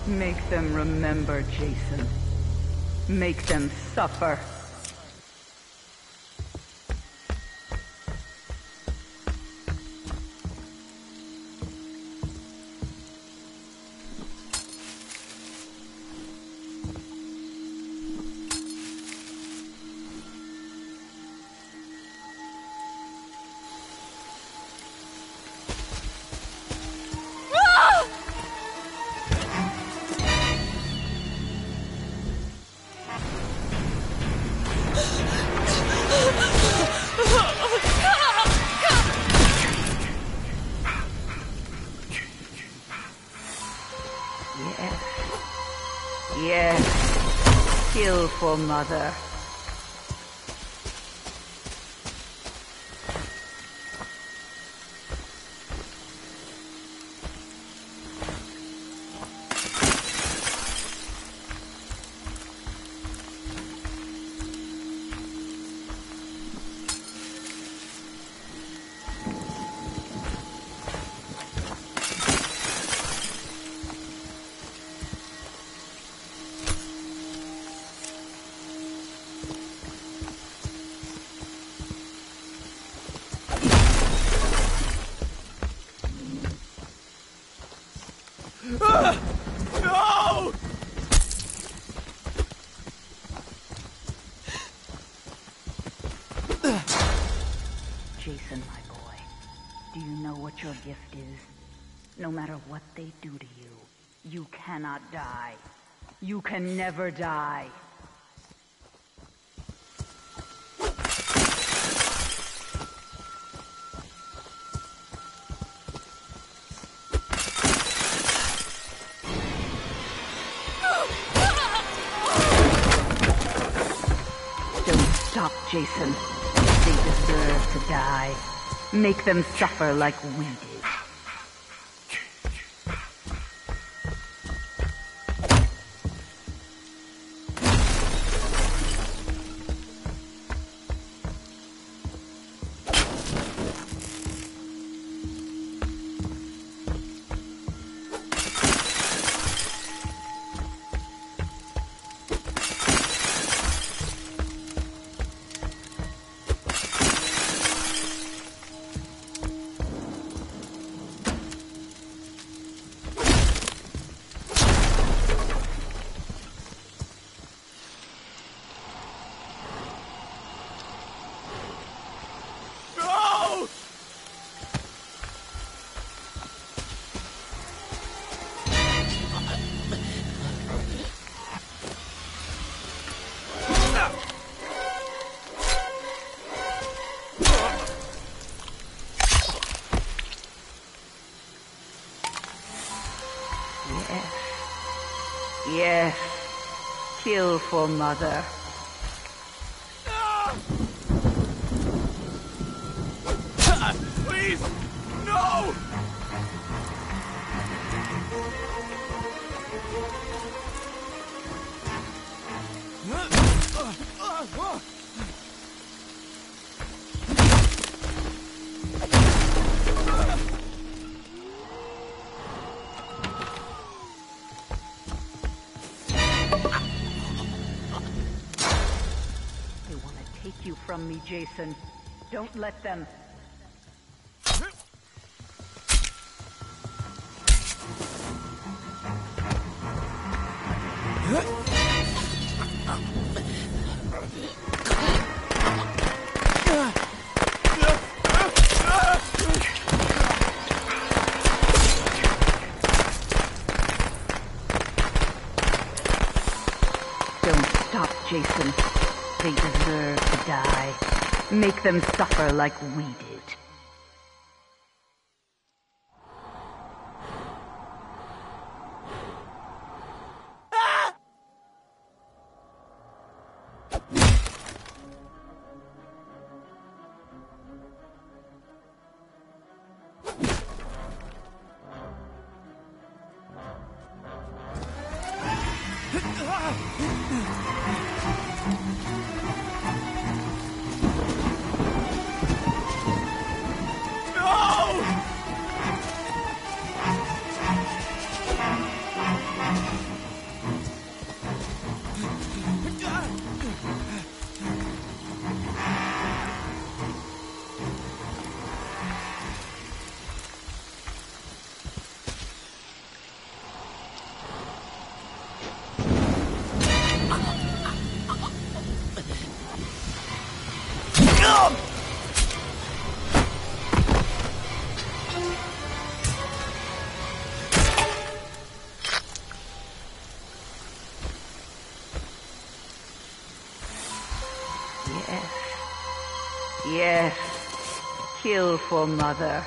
Make them remember, Jason. Make them suffer. Yes. Kill for Mother. No! Jason, my boy, do you know what your gift is? No matter what they do to you, you cannot die. You can never die. Stop, Jason. They deserve to die. Make them suffer like we did. Yes. Kill for Mother. Please! No! Take you from me, Jason. Don't let them. Don't stop, Jason. They deserve to die. Make them suffer like we did. Kill for Mother.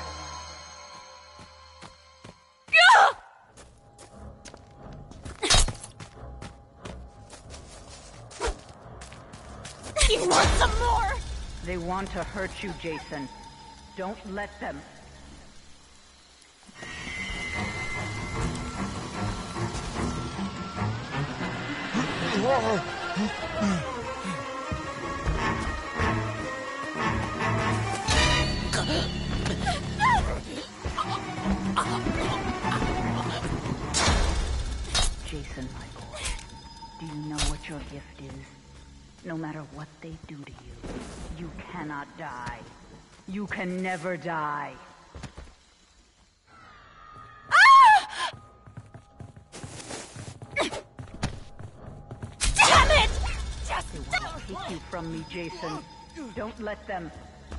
You want some more? They want to hurt you, Jason. Don't let them. Jason, my boy, do you know what your gift is? No matter what they do to you, you cannot die. You can never die. Damn it! Just They want to take you from me, Jason. Don't let them.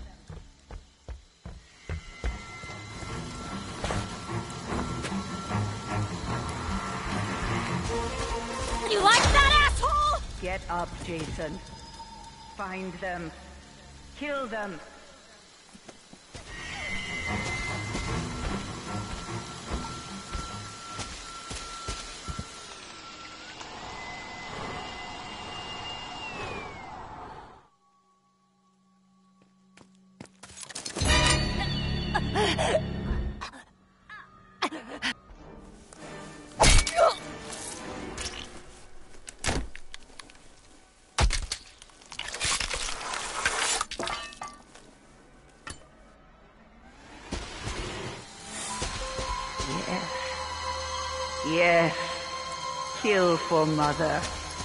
You like that, asshole? Get up, Jason. Find them. Kill them. Yes. Kill for Mother.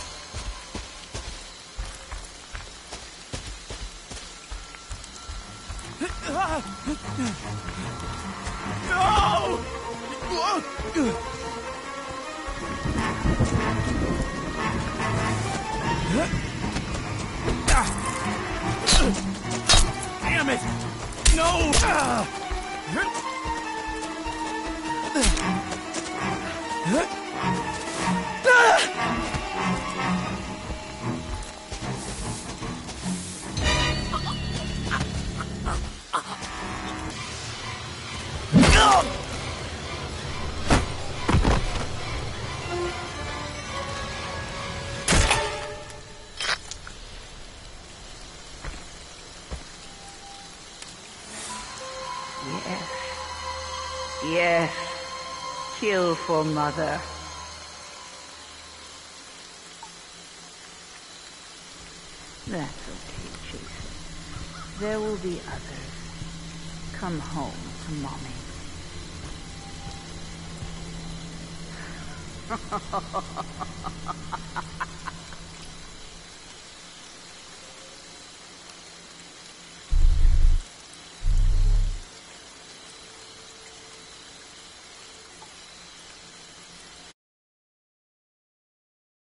Damn it! No! Yes. Kill for Mother. That's okay, Jason. There will be others. Come home to Mommy.